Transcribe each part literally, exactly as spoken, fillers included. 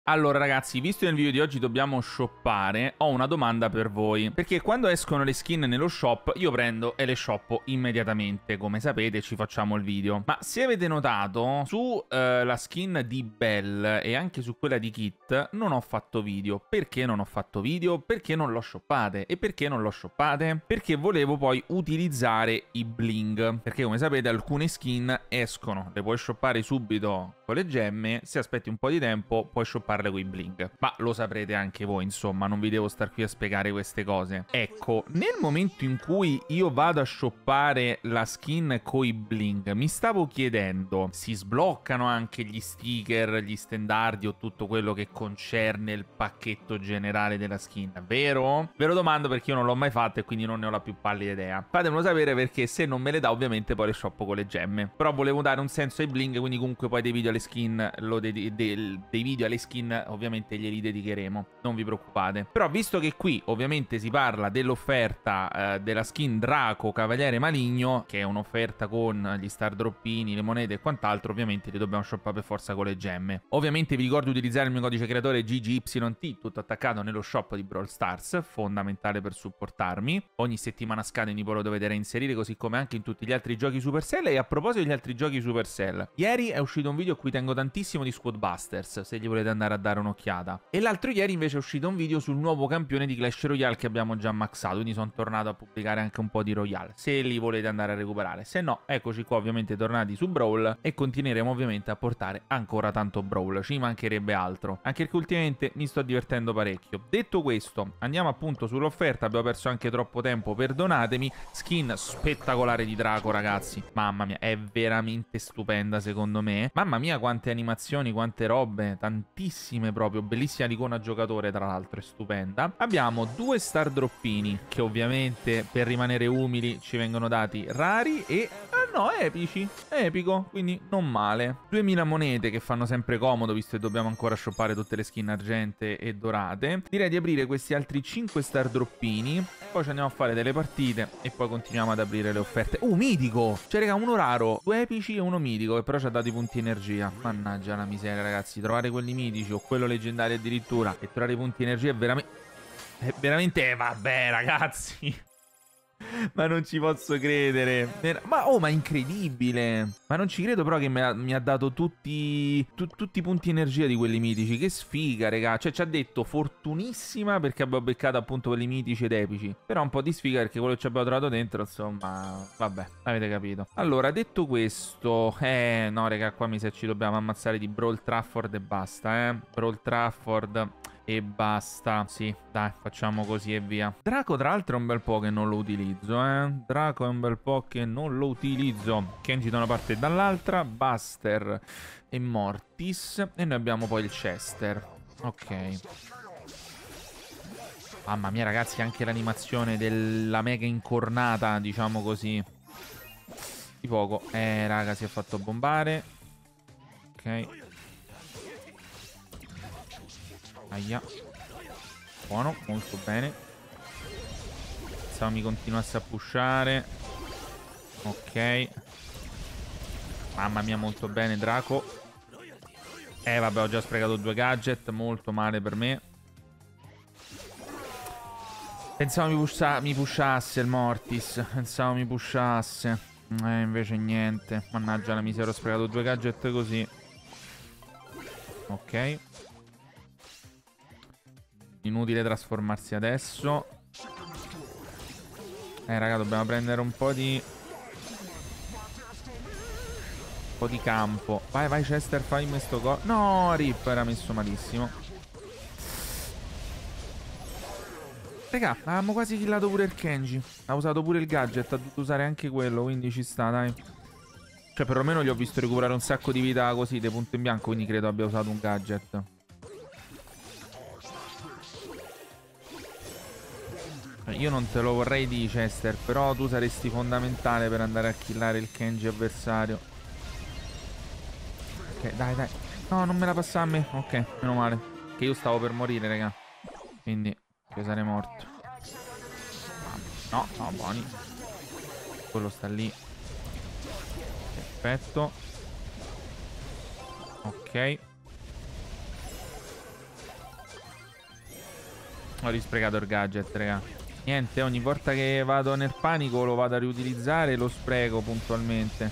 Allora ragazzi, visto che nel video di oggi dobbiamo shoppare, ho una domanda per voi. Perché quando escono le skin nello shop, io prendo e le shoppo immediatamente. Come sapete ci facciamo il video. Ma se avete notato, su eh, la skin di Belle e anche su quella di Kit non ho fatto video. Perché non ho fatto video? Perché non l'ho shoppate. E perché non l'ho shoppate? Perché volevo poi utilizzare i bling. Perché come sapete alcune skin escono, le puoi shoppare subito con le gemme, se aspetti un po' di tempo puoi shopparle con i bling. Ma lo saprete anche voi, insomma, non vi devo star qui a spiegare queste cose. Ecco, nel momento in cui io vado a shoppare la skin con i bling, mi stavo chiedendo, si sbloccano anche gli sticker, gli stendardi o tutto quello che concerne il pacchetto generale della skin, vero? Ve lo domando perché io non l'ho mai fatto e quindi non ne ho la più pallida idea. Fatemelo sapere perché se non me le dà ovviamente poi le shoppo con le gemme. Però volevo dare un senso ai bling, quindi comunque poi dei video alle skin, lo de de dei video alle skin ovviamente glieli dedicheremo, non vi preoccupate. Però visto che qui ovviamente si parla dell'offerta eh, della skin Draco Cavaliere Maligno, che è un'offerta con gli star droppini, le monete e quant'altro, ovviamente li dobbiamo shoppare per forza con le gemme. Ovviamente vi ricordo di utilizzare il mio codice creatore G G Y T, tutto attaccato nello shop di Brawl Stars, fondamentale per supportarmi. Ogni settimana scade poi lo dovete reinserire, così come anche in tutti gli altri giochi Supercell. E a proposito degli altri giochi Supercell, ieri è uscito un video a cui tengo tantissimo di Squad Busters, se gli volete andare a dare un'occhiata. E l'altro ieri invece è uscito un video sul nuovo campione di Clash Royale che abbiamo già maxato, quindi sono tornato a pubblicare anche un po' di Royale, se li volete andare a recuperare. Se no, eccoci qua ovviamente tornati su Brawl e continueremo ovviamente a portare ancora tanto Brawl, ci mancherebbe altro, anche perché ultimamente mi sto divertendo parecchio. Detto questo, andiamo appunto sull'offerta, abbiamo perso anche troppo tempo, perdonatemi. Skin spettacolare di Draco, ragazzi, mamma mia, è veramente stupenda secondo me. Mamma mia quante animazioni, quante robe, tantissime proprio, bellissima l'icona giocatore tra l'altro, è stupenda. Abbiamo due star droppini che ovviamente per rimanere umili ci vengono dati rari e... ah no, epici, epico, quindi non male. duemila monete che fanno sempre comodo visto che dobbiamo ancora shoppare tutte le skin argente e dorate. Direi di aprire questi altri cinque star droppini, poi ci andiamo a fare delle partite e poi continuiamo ad aprire le offerte. Uh, mitico! Cioè, raga, uno raro, due epici e uno mitico, che però ci ha dato i punti energia. Mannaggia la miseria, ragazzi. Trovare quelli mitici o quello leggendario addirittura e trovare i punti energia è veramente... è veramente... Eh, vabbè, ragazzi. Ma non ci posso credere. Ma oh, ma è incredibile. Ma non ci credo però che mi ha, mi ha dato tutti, tu, tutti i punti energia di quelli mitici. Che sfiga, raga. Cioè ci ha detto fortunissima perché abbiamo beccato appunto quelli mitici ed epici. Però un po' di sfiga perché quello che ci abbiamo trovato dentro, insomma, vabbè, avete capito. Allora, detto questo, eh no raga, qua mi sa ci dobbiamo ammazzare di Brawl Trafford e basta, eh. Brawl Trafford e basta. Sì, dai, facciamo così e via. Draco tra l'altro è un bel po' che non lo utilizzo, eh. Draco è un bel po' che non lo utilizzo. Kenji da una parte e dall'altra, Buster e Mortis. E noi abbiamo poi il Chester. Ok. Mamma mia ragazzi, anche l'animazione della mega incornata, diciamo così, di poco. Eh raga, si è fatto bombare. Ok. Aia. Buono, molto bene. Pensavo mi continuasse a pushare. Ok. Mamma mia, molto bene Draco. Eh vabbè, ho già sprecato due gadget. Molto male per me. Pensavo mi, pusha mi pushasse il Mortis. Pensavo mi pushasse. Eh, invece niente. Mannaggia la miseria, ho sprecato due gadget così. Ok. Inutile trasformarsi adesso. Eh raga, dobbiamo prendere un po' di Un po' di campo. Vai vai Chester, fai questo gol. No, Rip era messo malissimo. Raga, avevamo quasi killato pure il Kenji. Ha usato pure il gadget, ha dovuto usare anche quello, quindi ci sta, dai. Cioè perlomeno gli ho visto recuperare un sacco di vita così, dei punti in bianco, quindi credo abbia usato un gadget. Io non te lo vorrei di Chester, però tu saresti fondamentale per andare a killare il Kenji avversario. Ok, dai, dai. No, non me la passa a me. Ok, meno male. Che io stavo per morire, raga. Quindi, io sarei morto. No, no, buoni. Quello sta lì. Perfetto. Ok. Ho risprecato il gadget, raga. Niente, ogni volta che vado nel panico lo vado a riutilizzare e lo spreco puntualmente.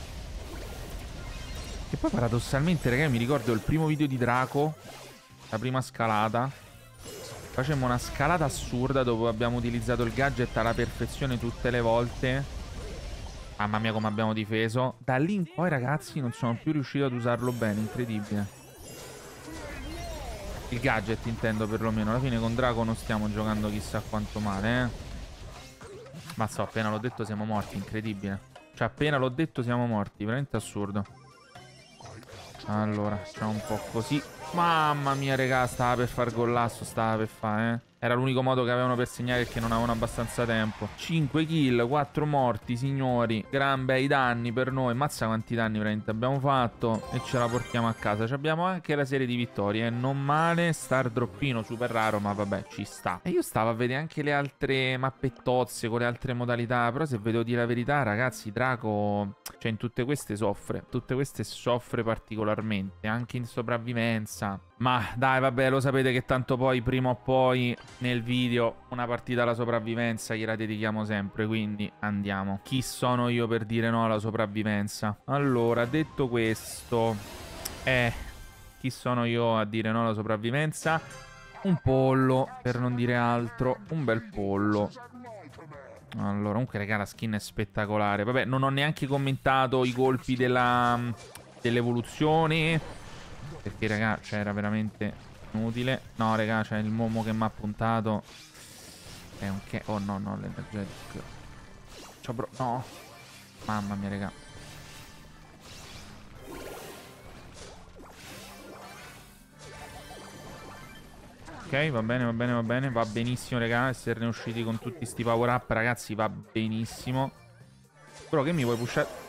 E poi paradossalmente, raga, mi ricordo il primo video di Draco, la prima scalata. Facemmo una scalata assurda dove abbiamo utilizzato il gadget alla perfezione tutte le volte. Mamma mia come abbiamo difeso. Da lì in poi, ragazzi, non sono più riuscito ad usarlo bene, incredibile. Il gadget intendo perlomeno. Alla fine con Draco non stiamo giocando chissà quanto male, eh. Mazza, appena l'ho detto siamo morti, incredibile. Cioè appena l'ho detto siamo morti, veramente assurdo. Allora, facciamo un po' così. Mamma mia, raga, stava per far gollasso, stava per fare, eh. Era l'unico modo che avevano per segnare perché non avevano abbastanza tempo. cinque kill, quattro morti, signori. Gran bei danni per noi. Mazza quanti danni veramente abbiamo fatto. E ce la portiamo a casa. Ci abbiamo anche la serie di vittorie, eh. Non male. Star droppino super raro, ma vabbè, ci sta. E io stavo a vedere anche le altre mappettozze con le altre modalità. Però se ve devo dire la verità, ragazzi, Draco, cioè in tutte queste soffre. Tutte queste soffre particolarmente. Anche in sopravvivenza. Ma dai, vabbè, lo sapete che tanto poi, prima o poi, nel video, una partita alla sopravvivenza gliela dedichiamo sempre, quindi andiamo. Chi sono io per dire no alla sopravvivenza? Allora, detto questo, eh, chi sono io a dire no alla sopravvivenza? Un pollo, per non dire altro, un bel pollo. Allora, comunque, raga, la skin è spettacolare. Vabbè, non ho neanche commentato i colpi della dell'evoluzione. Perché, raga, cioè, era veramente inutile. No, raga, c'è il Momo che mi ha puntato. È un che... Oh, no, no, l'energetic. Ciao, bro. No. Mamma mia, raga. Ok, va bene, va bene, va bene. Va benissimo, raga, esserne usciti con tutti sti power up, ragazzi, va benissimo. Però che mi vuoi pushare?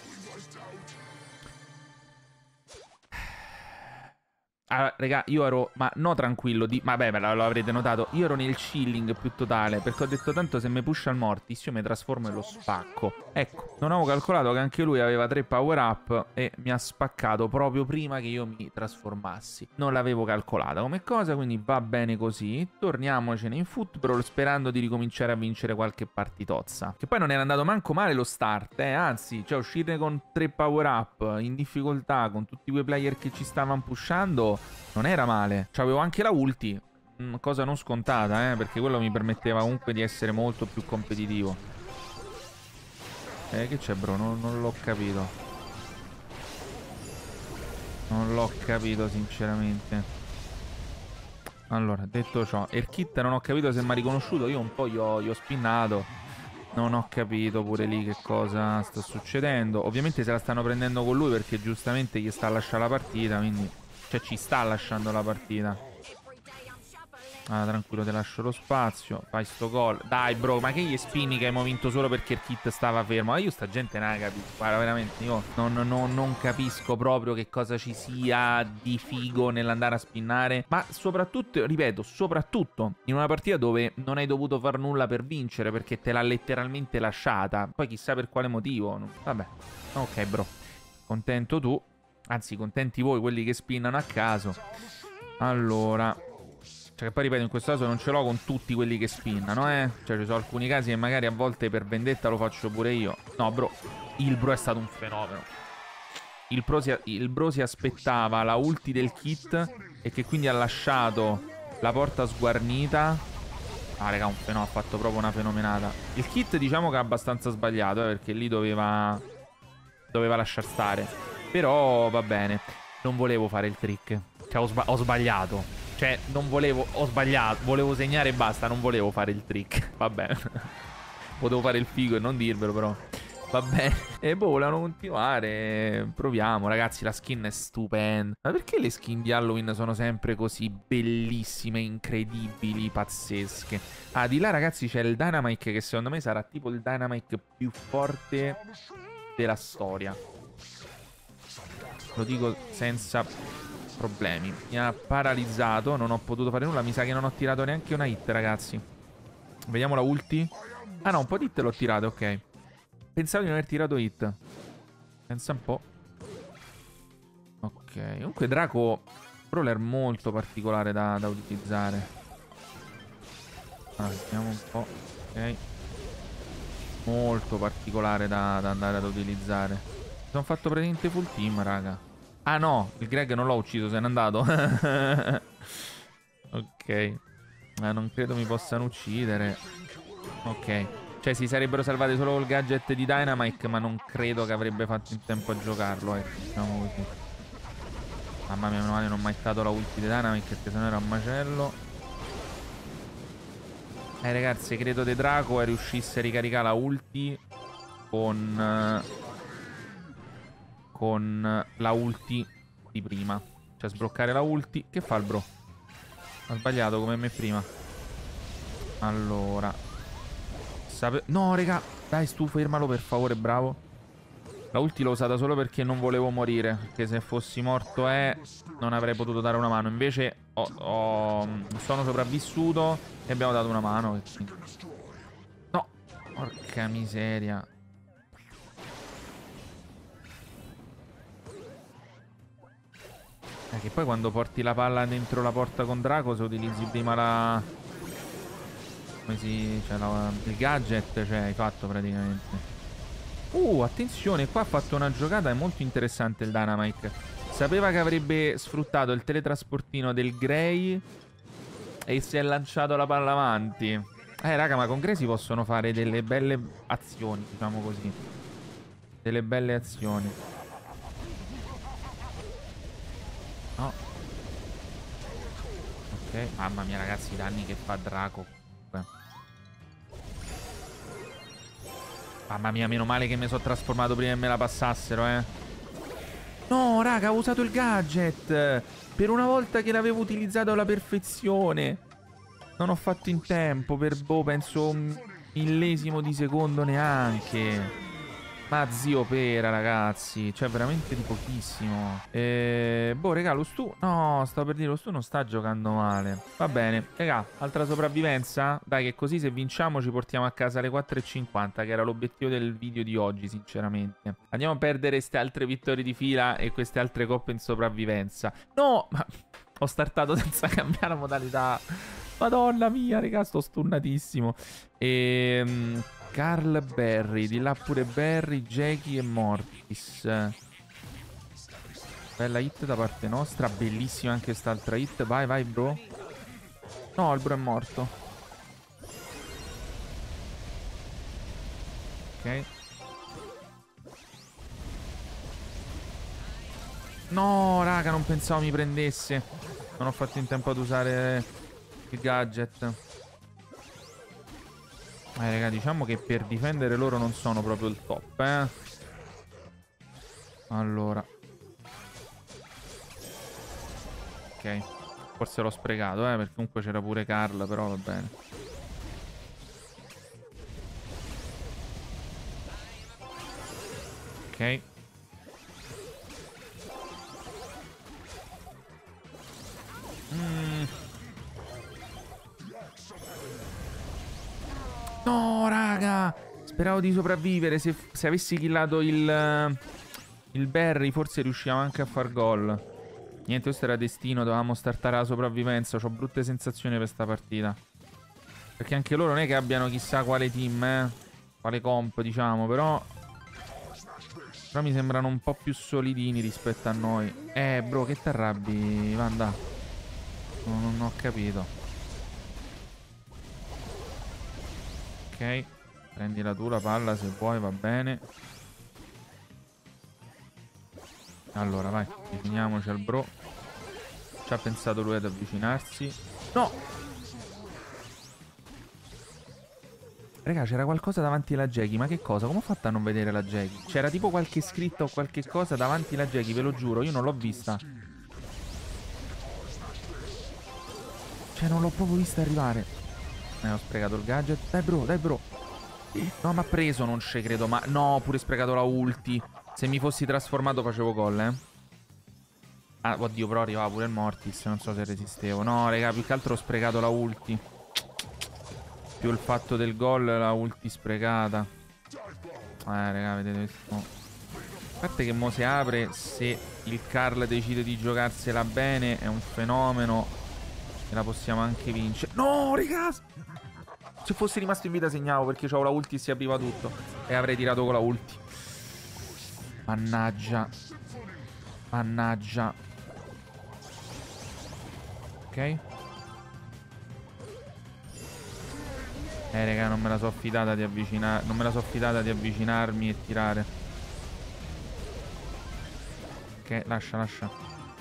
Allora, raga, io ero, ma no tranquillo, di... vabbè, lo avrete notato, io ero nel chilling più totale, perché ho detto tanto se mi pusha il Mortis io mi trasformo e lo spacco. Ecco, non avevo calcolato che anche lui aveva tre power up e mi ha spaccato proprio prima che io mi trasformassi. Non l'avevo calcolata come cosa, quindi va bene così. Torniamocene in football sperando di ricominciare a vincere qualche partitozza. Che poi non era andato manco male lo start, eh, anzi, cioè uscire con tre power up in difficoltà, con tutti quei player che ci stavano pushando, non era male. C'avevo anche la ulti, cosa non scontata, eh, perché quello mi permetteva comunque di essere molto più competitivo. Eh, che c'è, bro? Non, non l'ho capito. Non l'ho capito, sinceramente. Allora, detto ciò, Erkit non ho capito se mi ha riconosciuto. Io un po' gli ho, gli ho spinnato. Non ho capito pure lì che cosa sta succedendo. Ovviamente se la stanno prendendo con lui perché giustamente gli sta a lasciare la partita, quindi... Cioè ci sta lasciando la partita. Ah, tranquillo, ti lascio lo spazio. Fai sto gol. Dai, bro, ma che gli spinni che abbiamo vinto solo perché il kit stava fermo? Ma io sta gente non la capisco. Guarda, veramente, io non, non, non capisco proprio che cosa ci sia di figo nell'andare a spinnare. Ma soprattutto, ripeto, soprattutto in una partita dove non hai dovuto far nulla per vincere perché te l'ha letteralmente lasciata. Poi chissà per quale motivo. Vabbè. Ok, bro. Contento tu. Anzi, contenti voi, quelli che spinnano a caso. Allora... Cioè che poi ripeto, in questo caso non ce l'ho con tutti quelli che spinnano, eh. Cioè ci sono alcuni casi che magari a volte per vendetta lo faccio pure io. No, bro, il bro è stato un fenomeno. Il bro si, il bro si aspettava la ulti del kit e che quindi ha lasciato la porta sguarnita. Ah, raga, un fenomeno, ha fatto proprio una fenomenata. Il kit diciamo che è abbastanza sbagliato, eh, perché lì doveva... Doveva lasciar stare. Però va bene. Non volevo fare il trick. Cioè ho, sba ho sbagliato. Cioè non volevo, ho sbagliato. Volevo segnare e basta, non volevo fare il trick. Va bene. Potevo fare il figo e non dirvelo però. Va bene. E boh, volevano continuare. Proviamo, ragazzi, la skin è stupenda. Ma perché le skin di Halloween sono sempre così bellissime, incredibili, pazzesche? Ah, di là, ragazzi, c'è il Dynamite che secondo me sarà tipo il Dynamite più forte della storia. Lo dico senza problemi. Mi ha paralizzato, non ho potuto fare nulla. Mi sa che non ho tirato neanche una hit, ragazzi. Vediamo la ulti. Ah no, un po' di hit l'ho tirato, ok. Pensavo di non aver tirato hit. Pensa un po'. Ok, comunque Draco Brawler molto particolare da, da utilizzare. Allora, vediamo un po'. Ok. Molto particolare da, da andare ad utilizzare. Mi sono fatto praticamente full team, raga. Ah no, il Greg non l'ho ucciso, se n'è andato. Ok. Eh, non credo mi possano uccidere. Ok. Cioè si sarebbero salvati solo col gadget di Dynamite, ma non credo che avrebbe fatto in tempo a giocarlo, ecco, diciamo così. Mamma mia, meno male non ho mai stato la ulti di Dynamite, perché sennò era un macello. Eh ragazzi, credo De Draco riuscisse a ricaricare la ulti con... Con la ulti di prima. Cioè sbloccare la ulti. Che fa il bro? Ha sbagliato come me prima. Allora Sape... No raga, dai Stu, fermalo per favore, bravo. La ulti l'ho usata solo perché non volevo morire, perché se fossi morto eh, non avrei potuto dare una mano. Invece ho, ho... sono sopravvissuto e abbiamo dato una mano. No, porca miseria. Eh, che poi quando porti la palla dentro la porta con Draco, se utilizzi prima la... Come si... Cioè la... il gadget, cioè hai fatto praticamente. Uh, attenzione, qua ha fatto una giocata molto interessante il Dynamite. Sapeva che avrebbe sfruttato il teletrasportino del Grey e si è lanciato la palla avanti. Eh raga, ma con Grey si possono fare delle belle azioni, diciamo così. Delle belle azioni. No. Ok, mamma mia ragazzi, i danni che fa Draco. Beh. Mamma mia, meno male che mi sono trasformato prima che me la passassero, eh. No, raga, ho usato il gadget. Per una volta che l'avevo utilizzato alla perfezione. Non ho fatto in tempo per, boh, penso un millesimo di secondo neanche. Ma zio pera, ragazzi. Cioè, veramente di pochissimo. E... Boh, regà, lo Stu... No, stavo per dire, lo Stu non sta giocando male. Va bene. Regà, altra sopravvivenza? Dai, che così se vinciamo ci portiamo a casa alle quattro e cinquanta, che era l'obiettivo del video di oggi, sinceramente. Andiamo a perdere queste altre vittorie di fila e queste altre coppe in sopravvivenza. No! Ma... Ho startato senza cambiare modalità. Madonna mia, raga, sto stunnatissimo. Ehm... Carl Barry, di là pure Barry, Jackie e Mortis. Bella hit da parte nostra. Bellissima anche quest'altra hit. Vai, vai, bro. No, il bro è morto. Ok. No, raga, non pensavo mi prendesse. Non ho fatto in tempo ad usare il gadget. Eh raga, diciamo che per difendere loro non sono proprio il top, eh. Allora. Ok. Forse l'ho sprecato, eh, perché comunque c'era pure Carl, però va bene. Ok. Mm. No, raga! Speravo di sopravvivere. Se, se avessi killato il, il Barry, forse riuscivamo anche a far gol. Niente, questo era destino. Dovevamo startare la sopravvivenza. Ho brutte sensazioni per sta partita. Perché anche loro non è che abbiano chissà quale team, eh. Quale comp, diciamo. Però... Però mi sembrano un po' più solidini rispetto a noi. Eh, bro, che t'arrabbi? Vanda. Non, non ho capito. Ok, prendila tu la palla se vuoi, va bene. Allora, vai, avviciniamoci al bro. Ci ha pensato lui ad avvicinarsi. No! Raga, c'era qualcosa davanti alla Jackie. Ma che cosa? Come ho fatto a non vedere la Jackie? C'era tipo qualche scritto o qualche cosa davanti alla Jackie, ve lo giuro, io non l'ho vista. Cioè, non l'ho proprio vista arrivare. Eh, ho sprecato il gadget. Dai bro, dai bro. No, ma ha preso, non ci credo. Ma no, ho pure sprecato la ulti. Se mi fossi trasformato facevo gol, eh. Ah, oddio, però arrivava pure il Mortis. Non so se resistevo. No, raga, più che altro ho sprecato la ulti. Più il fatto del gol, la ulti sprecata. Eh, raga, vedete questo. A parte che mo si apre. Se il Carl decide di giocarsela bene, è un fenomeno. E la possiamo anche vincere. No, raga! Se fossi rimasto in vita segnavo perché c'ho la ulti e si apriva tutto. E avrei tirato con la ulti. Mannaggia. Mannaggia. Ok. Eh raga, non me la so fidata di avvicinare. Non me la so fidata di avvicinarmi e tirare. Ok, lascia, lascia.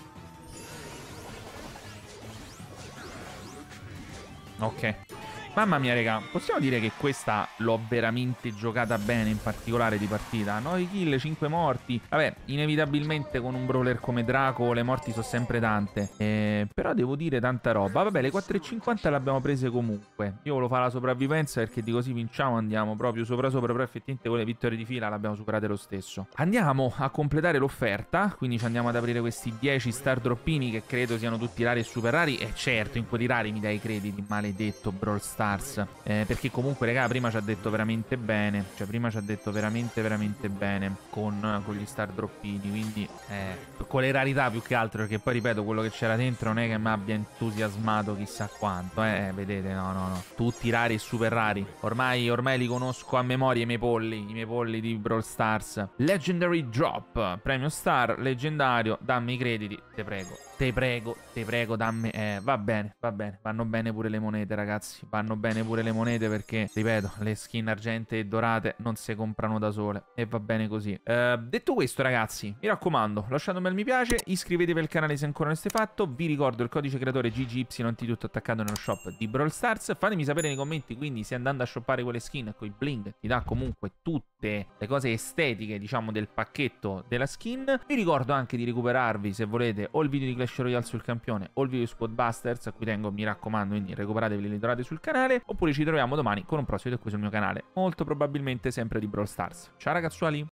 Ok. Mamma mia, raga, possiamo dire che questa l'ho veramente giocata bene, in particolare di partita. nove kill, cinque morti. Vabbè, inevitabilmente con un brawler come Draco le morti sono sempre tante. Eh, però devo dire tanta roba. Vabbè, le quattro e cinquanta le abbiamo prese comunque. Io volevo fare la sopravvivenza perché di così vinciamo, andiamo proprio sopra sopra. Però effettivamente con le vittorie di fila l'abbiamo superate lo stesso. Andiamo a completare l'offerta. Quindi ci andiamo ad aprire questi dieci star droppini che credo siano tutti rari e super rari. E certo, in quelli rari mi dai i crediti, maledetto Brawl Stars. Eh, perché comunque raga prima ci ha detto veramente bene. Cioè prima ci ha detto veramente veramente bene Con, con gli star droppini. Quindi eh, con le rarità più che altro. Perché poi ripeto, quello che c'era dentro non è che mi abbia entusiasmato chissà quanto. Eh vedete, no no no, tutti rari e super rari. Ormai, ormai li conosco a memoria i miei polli. I miei polli di Brawl Stars. Legendary Drop, Premium Star, leggendario. Dammi i crediti, te prego. Te prego, te prego, dammi... Eh, va bene, va bene. Vanno bene pure le monete, ragazzi. Vanno bene pure le monete perché, ripeto, le skin argente e dorate non si comprano da sole. E va bene così. Eh, detto questo, ragazzi, mi raccomando, lasciate un bel mi piace, iscrivetevi al canale se ancora non siete fatto. Vi ricordo il codice creatore G G Y T tutto attaccato nello shop di Brawl Stars. Fatemi sapere nei commenti, quindi, se andando a shoppare quelle skin con i bling ti dà comunque tutte le cose estetiche, diciamo, del pacchetto della skin. Vi ricordo anche di recuperarvi, se volete, o il video di Clash Royale sul campione o il video di Squad Busters, a cui tengo, mi raccomando, quindi recuperatevi le dorate sul canale, oppure ci troviamo domani con un prossimo video qui sul mio canale, molto probabilmente sempre di Brawl Stars. Ciao ragazzuoli!